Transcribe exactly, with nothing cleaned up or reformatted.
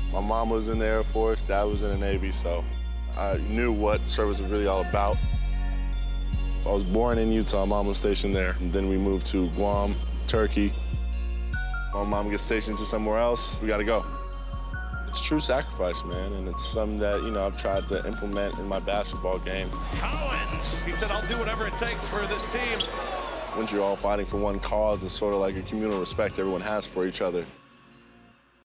My mom was in the Air Force, dad was in the Navy, so I knew what service was really all about. I was born in Utah, mom was stationed there. And then we moved to Guam, Turkey. My mom gets stationed to somewhere else, we gotta go. It's true sacrifice, man, and it's something that, you know, I've tried to implement in my basketball game. Collins, he said, I'll do whatever it takes for this team. Once you're all fighting for one cause, it's sort of like a communal respect everyone has for each other.